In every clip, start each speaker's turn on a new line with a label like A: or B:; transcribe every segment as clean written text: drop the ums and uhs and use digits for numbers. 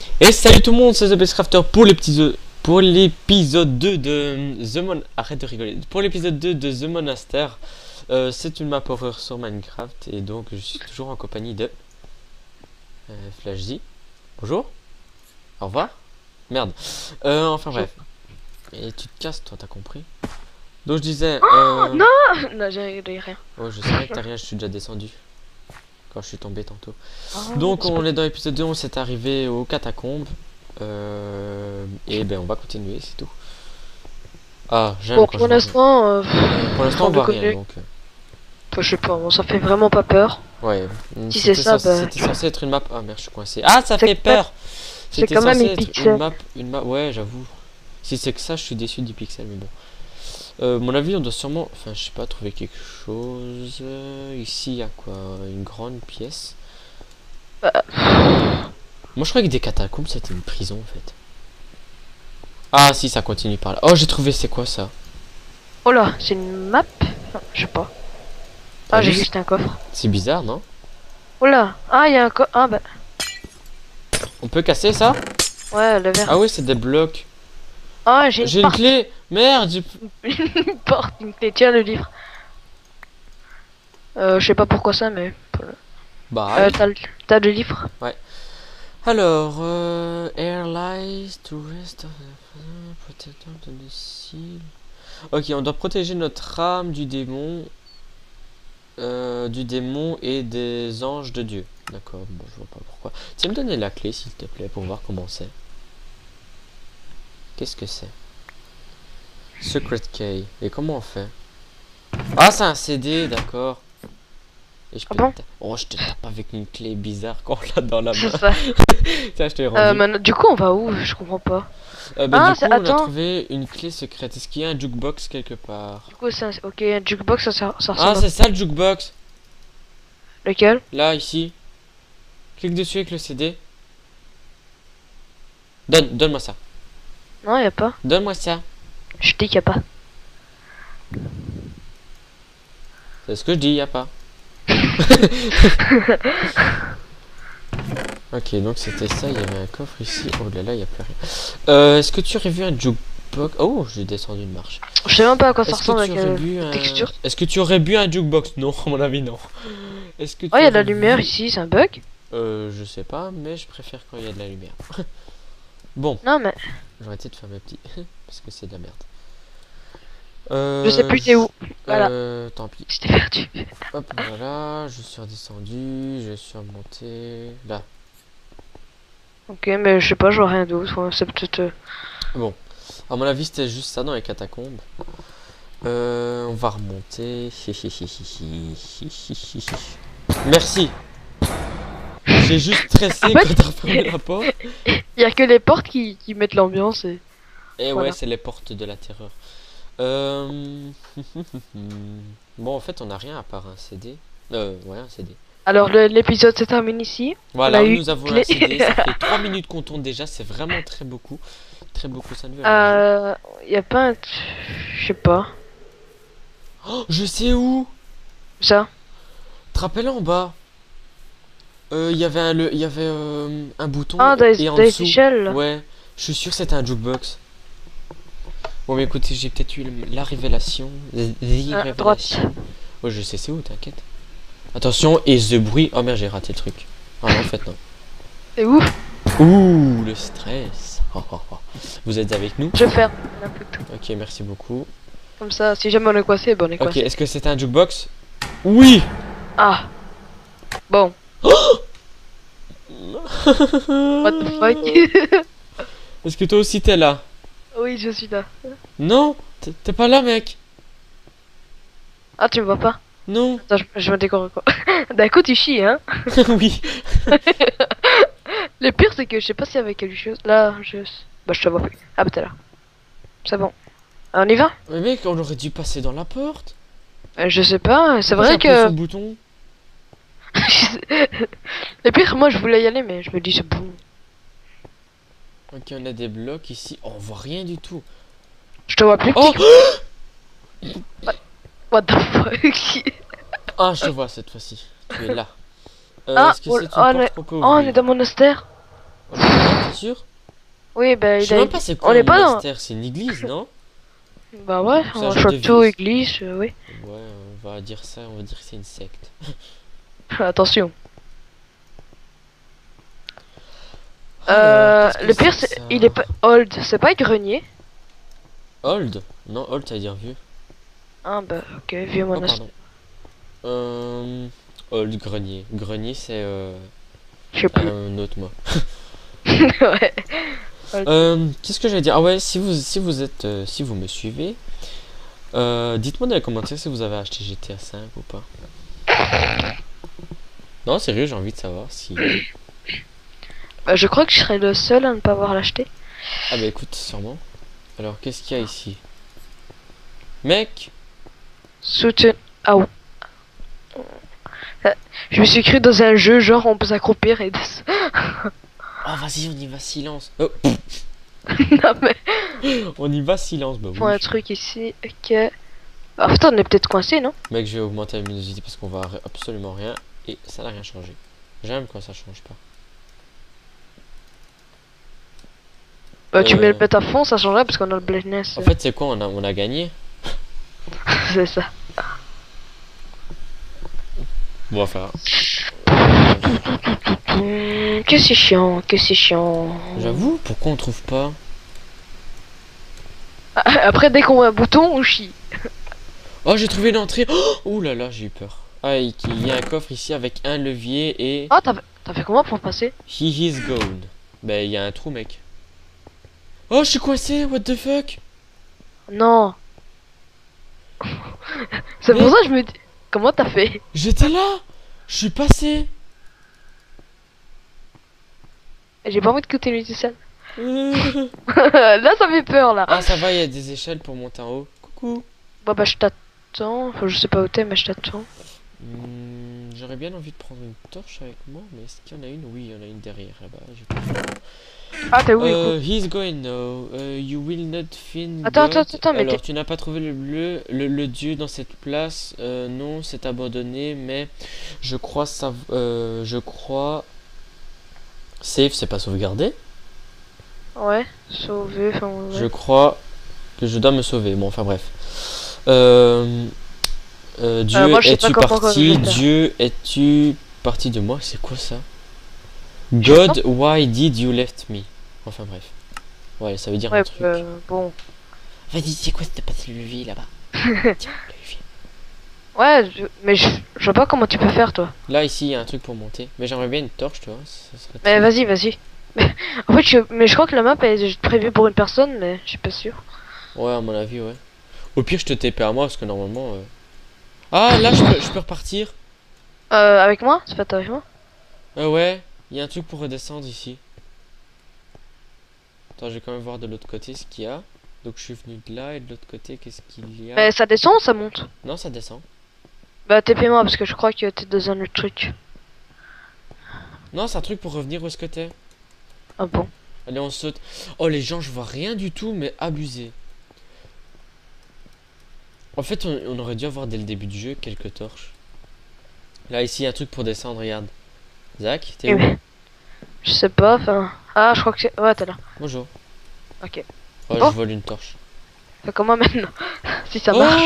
A: Et salut tout le monde, c'est TheBestCrafter pour l'épisode 2 de Arrête de rigoler. Pour l'épisode 2 de The Monastère. C'est une map horreur sur Minecraft et donc je suis toujours en compagnie de FlashZ. Bonjour. Au revoir. Merde. Enfin bref. Et tu te casses toi, t'as compris. Donc je disais...
B: Non, non, j'ai rien.
A: Oh, je savais que t'as rien, je suis déjà descendu. Quand je suis tombé tantôt.
B: Oh,
A: Donc on est dans l'épisode 2, on s'est arrivé aux catacombes. Et ben on va continuer, c'est tout. Ah, j'aime
B: bon,
A: quand
B: pour
A: je
B: l'instant,
A: pour l'instant on voit rien donc.
B: je sais pas, bon, ça fait vraiment pas peur.
A: Ouais.
B: Si c'est ça, bah...
A: C'était censé être une map. Ah merde, je suis coincé. Ah, ça fait peur.
B: C'est
A: C'était
B: quand même
A: censé
B: une
A: être
B: pixel.
A: une map. Ouais, j'avoue. Si c'est que ça, je suis déçu du pixel, mais bon. Mon avis, on doit sûrement, enfin, je sais pas, trouver quelque chose. Ici, il y a quoi? Une grande pièce. Moi, je croyais que des catacombes, c'était une prison, en fait. Ah, si, ça continue par là. Oh, j'ai trouvé, c'est quoi ça?
B: Oh là, c'est une map? Non, je sais pas. Ah, j'ai juste un coffre.
A: C'est bizarre, non?
B: Oh là, ah, il y a un coffre. Ah, bah.
A: On peut casser ça?
B: Ouais, le verre.
A: Ah, oui, c'est des blocs.
B: Ah, j'ai
A: J'ai une clé. Merde,
B: une porte, une clé. Tiens, le livre. Je sais pas pourquoi ça, mais...
A: bah,
B: t'as le livre?
A: ouais. Alors, air lies to rest of the protector de the seal. Ok, on doit protéger notre âme du démon et des anges de Dieu. D'accord, bon, je vois pas pourquoi. Tu sais me donner la clé, s'il te plaît, pour voir comment c'est. Qu'est-ce que c'est? Secret key. Et comment on fait? Ah, c'est un CD, d'accord. Et je peux oh, je te tape avec une clé bizarre quand on l'a dans la main.
B: C'est ça.
A: Tiens, je t'ai rendu.
B: Du coup, on va où? Je comprends pas.
A: Du coup, on a trouvé une clé secrète. Est-ce qu'il y a un jukebox quelque part?
B: Du coup, c'est ok, un jukebox, ça ressemble.
A: Ah, c'est ça le jukebox.
B: Lequel?
A: Là, ici. Clique dessus avec le CD. Donne-moi ça.
B: Non, y a pas.
A: Donne-moi ça.
B: Je dis qu'il y a pas.
A: C'est ce que je dis, y a pas. Ok, donc c'était ça, il y avait un coffre ici. Oh là là, il y a plus rien. Est-ce que tu aurais vu un jukebox? Oh, j'ai descendu une marche.
B: Je sais même pas à quoi ça ressemble avec
A: la
B: texture.
A: Est-ce que tu aurais bu un jukebox? Non, à mon avis, non. Est-ce que
B: oh, il y a de la lumière ici, c'est un bug?
A: Je sais pas, mais je préfère quand il y a de la lumière. Bon.
B: Non, mais...
A: j'aurais été de faire mes petits, parce que c'est de la merde.
B: je sais plus t'es où. Voilà.
A: Tant pis.
B: Je t'ai perdu.
A: Hop, voilà, je suis redescendu, je suis remonté, là.
B: Ok, mais je sais pas, je vois rien d'autre. C'est peut-être...
A: Bon, à mon avis, c'était juste ça dans les catacombes. On va remonter. Merci. J'ai juste stressé
B: en fait,
A: quand t'as fermé la porte.
B: Il y a que les portes qui mettent l'ambiance et...
A: Et
B: voilà.
A: ouais, c'est les portes de la terreur. Bon, en fait, on a rien à part un CD. Ouais, un CD.
B: Alors, l'épisode se termine ici.
A: Voilà, nous avons un CD. Ça fait 3 minutes qu'on tourne déjà. C'est vraiment très beaucoup. Très beaucoup, ça ne veut rien dire.
B: Y a pas un... Je sais pas.
A: Oh, je sais où.
B: Ça.
A: Te rappelles en bas? Il y avait un bouton.
B: Ah,
A: et en dessous.
B: échelles.
A: Ouais, je suis sûr que c'était un jukebox. Bon, mais écoutez, j'ai peut-être eu la révélation.
B: À droite.
A: Oh, je sais c'est où, t'inquiète. Attention, et the bruit. Oh merde, j'ai raté le truc. Ah non, en fait, non.
B: C'est où?
A: Ouh, le stress. Oh, oh, oh. Vous êtes avec nous?
B: Je vais faire un peu tout.
A: Ok, merci beaucoup.
B: Comme ça, si jamais on est coincé, bon, on est coincé.
A: Ok, est-ce que c'était un jukebox? Oui.
B: Ah. Bon. What the fuck?
A: Est-ce que toi aussi t'es là?
B: Oui, je suis là.
A: Non, t'es pas là, mec.
B: Ah, tu me vois pas?
A: Non.
B: Attends, je me décore quoi. D'un coup, tu chies, hein?
A: Oui.
B: Le pire, c'est que je sais pas s'il y avait quelque chose. Là, bah, je te vois plus. Ah, bah, t'es là. C'est bon. On y va?
A: Mais mec, on aurait dû passer dans la porte.
B: Je sais pas, c'est vrai que...
A: ce bouton.
B: Le pire, moi, je voulais y aller, mais je me dis, c'est bon.
A: Ok, on a des blocs ici. Oh, on voit rien du tout.
B: Je te vois plus.
A: Oh.
B: What the fuck?
A: Ah, je te vois cette fois-ci. Tu es là.
B: Ah,
A: est-ce que c'est une porte qu'on peut ouvrir?
B: on est dans Monastère.
A: Oh, t'es sûr?
B: Oui, bah
A: Je
B: il
A: sais
B: a...
A: même pas c'est quoi
B: On
A: un
B: n'est pas dans...
A: monastère, c'est une église, non?
B: Bah ouais,
A: C'est un
B: un
A: genre
B: château,
A: d'église.
B: église, oui.
A: Ouais, on va dire ça, on va dire que c'est une secte.
B: Attention.
A: Alors, qu'est-ce que
B: Le
A: c'est
B: pire,
A: que
B: c'est...
A: ça?
B: Il est pas... Old, c'est pas grenier.
A: Old? Non, old ça veut dire vieux.
B: Ah bah ok, vieux
A: Oh,
B: monastère.
A: pardon. Old grenier. Grenier, c'est
B: Je sais plus.
A: un autre mot.
B: Ouais.
A: Qu'est-ce que j'allais dire? Ah ouais, si vous me suivez, dites-moi dans les commentaires si vous avez acheté GTA 5 ou pas. Non, sérieux, j'ai envie de savoir si.
B: Bah, je crois que je serais le seul à ne pas avoir l'acheté.
A: Ah bah écoute, sûrement. Alors, qu'est-ce qu'il y a ici? Mec!
B: Soutien... Ah ouais. Je me suis cru dans un jeu, genre on peut s'accroupir et...
A: Oh, vas-y, on y va, silence! Oh,
B: Non mais...
A: on y va, silence, bah
B: Faut
A: oui.
B: un truc ici, ok... Ah putain, on est peut-être coincé, non?
A: Mec, je vais augmenter la luminosité parce qu'on voit absolument rien et ça n'a rien changé. J'aime quand ça change pas.
B: Bah tu mets le
A: Euh.
B: bête à fond, ça changerait parce qu'on a le blindness.
A: En fait, c'est quoi? On a gagné?
B: C'est ça.
A: Bon, enfin.
B: Que c'est chiant, que c'est chiant.
A: J'avoue, pourquoi on trouve pas?
B: Après, dès qu'on voit un bouton, on chie.
A: Oh, j'ai trouvé l'entrée. Oh, ouh là là, j'ai eu peur. Ah, il y a un coffre ici avec un levier et
B: Ah, t'as fait comment pour passer?
A: he is gone. Ben, il y a un trou, mec. Oh, je suis coincé, what the fuck?
B: Non. C'est
A: Mais-
B: pour ça que je me dis... Comment t'as fait?
A: J'étais là. Je suis passé.
B: J'ai pas envie de coûter lui tout seul.
A: Euh.
B: Là, ça fait peur, là.
A: Ah, ça va, il y a des échelles pour monter en haut. Coucou.
B: Bon, bah, je t'attends. Enfin, je sais pas où t'es, mais je t'attends.
A: J'aurais bien envie de prendre une torche avec moi, mais est-ce qu'il y en a une? Oui, il y en a une derrière là-bas. J'ai pas fait.
B: Ah, t'es où, du coup?
A: He's going now. You will not find
B: Attends,
A: God.
B: attends, mais
A: Alors, tu n'as pas trouvé le dieu dans cette place. Non, c'est abandonné, mais je crois ça. Je crois. Save, c'est pas sauvegardé.
B: Ouais, sauvé, enfin, ouais.
A: Je crois que je dois me sauver. Bon, enfin bref. Dieu,
B: moi, je sais pas
A: es-tu
B: comment je
A: parti?
B: vais faire.
A: Dieu, es-tu parti de moi? C'est quoi ça?
B: Je
A: God, why did you left me? Enfin bref. Ouais, ça veut dire
B: Ouais,
A: un truc.
B: bon.
A: Vas-y, c'est quoi c'était passé le levier là-bas? Tiens, le levier.
B: Ouais, mais je vois pas comment tu peux faire, toi.
A: Là, ici, il y a un truc pour monter. Mais j'aimerais bien une torche, tu vois. Ça serait
B: Mais
A: très-
B: vas-y. En fait, mais je crois que la map est prévue pour une personne, mais je suis pas sûr.
A: Ouais, à mon avis, ouais. Au pire, je te TP à moi parce que normalement. Ah, là, je peux repartir.
B: Avec moi? C'est pas avec moi?
A: Ouais, il y a un truc pour redescendre ici. Attends, je vais quand même voir de l'autre côté ce qu'il y a. Donc, je suis venu de là et de l'autre côté, qu'est-ce qu'il y a?
B: Mais ça descend ou ça monte?
A: Non, ça descend.
B: Bah, TP-moi parce que je crois que t'es dans un autre truc.
A: Non, c'est un truc pour revenir où est-ce que t'es.
B: Ah bon?
A: Allez, on saute. Oh, les gens, je vois rien du tout, mais abusé. En fait, on aurait dû avoir dès le début du jeu quelques torches. Là, ici, il y a un truc pour descendre, regarde. Zach, t'es où?
B: Je sais pas, enfin... Ah, je crois que c'est... Ouais, t'es là.
A: Bonjour.
B: Ok.
A: Oh,
B: Oh.
A: je vole une torche.
B: Fais comment maintenant? Si ça marche.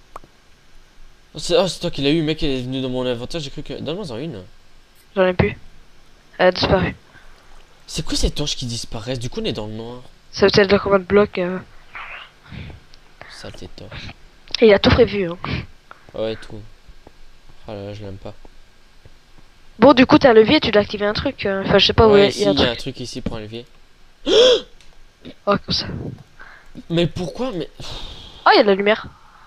A: C'est toi qui l'as eu, mec, elle est venue dans mon inventaire, j'ai cru que... Donne-moi-en une.
B: J'en ai plus. Elle a disparu.
A: C'est quoi ces torches qui disparaissent? Du coup, on est dans le noir.
B: Ça veut dire combien de blocs
A: Saleté de torche.
B: Et il a tout prévu, hein.
A: Ouais, tout. Oh là là, je l'aime pas.
B: Bon, du coup, t'as un levier, tu dois activer un truc. Enfin, je sais pas où
A: Ouais,
B: il
A: ici,
B: y a un
A: il y a un
B: truc.
A: truc ici pour un levier.
B: Oh, comme ça.
A: Mais pourquoi? Mais...
B: Oh, il y a de la lumière.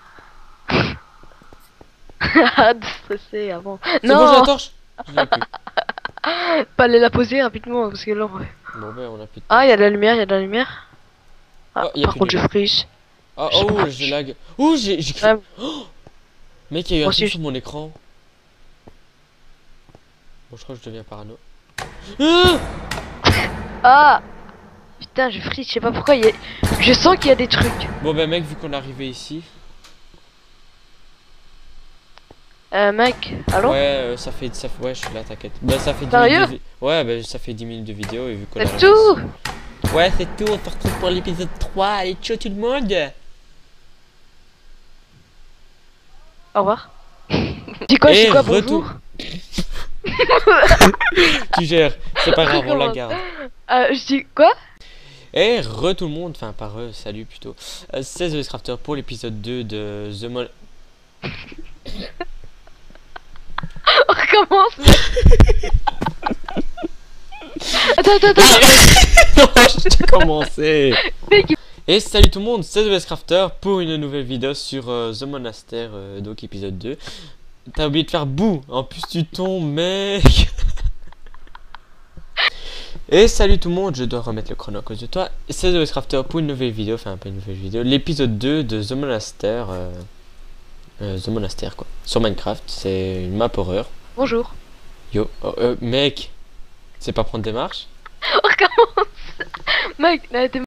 B: Arrête de stresser avant.
A: C'est bon, j'ai la
B: Non,
A: torche. Je l'ai plus.
B: pas aller la poser rapidement parce que là.
A: Bon, ben, on a plus de...
B: Ah, il y a de la lumière, il y a de la lumière. Ah,
A: Oh, y a
B: par
A: plus de
B: contre, je
A: lumière.
B: frise.
A: Ah,
B: Je sais
A: oh,
B: pas.
A: j'ai lag. Oh, j'ai cru...
B: Ouais.
A: Oh mec, il y a eu un
B: Moi
A: truc
B: aussi,
A: sur mon écran. Bon, je crois que je deviens parano. Ah
B: Ah, putain, je frise, je sais pas pourquoi. Je sens qu'il y a des trucs.
A: bon, ben, mec, vu qu'on est arrivé ici...
B: Mec, allô?
A: Ouais, ouais, je suis là, t'inquiète. Bah, ça fait 10
B: Sérieux?
A: minutes ouais, bah, ça fait 10 minutes de vidéo et vu qu'on a
B: C'est tout?
A: Ouais, c'est tout, on se retrouve pour l'épisode 3. Allez, ciao tout le monde!
B: Au revoir. Dis quoi, je
A: Et
B: dis quoi,
A: retour.
B: bonjour?
A: Tu gères, c'est pas grave, on la
B: Recommence.
A: garde.
B: Je dis quoi?
A: Et tout le monde, enfin par eux, salut plutôt. C'est The Crafter pour l'épisode 2 de The Mon...
B: On recommence. Attends.
A: Non, j'ai commencé.
B: Mec,
A: Et salut tout le monde, c'est The Crafter pour une nouvelle vidéo sur The Monastère, donc épisode 2. T'as oublié de faire bout, en plus tu tombes mec. Et salut tout le monde, je dois remettre le chrono à cause de toi. C'est The Crafter pour une nouvelle vidéo, enfin pas une nouvelle vidéo, l'épisode 2 de The Monastère. The Monastère quoi. Sur Minecraft, c'est une map horreur.
B: bonjour.
A: Yo, mec, c'est pas prendre des marches?
B: On recommence. Mec, t'es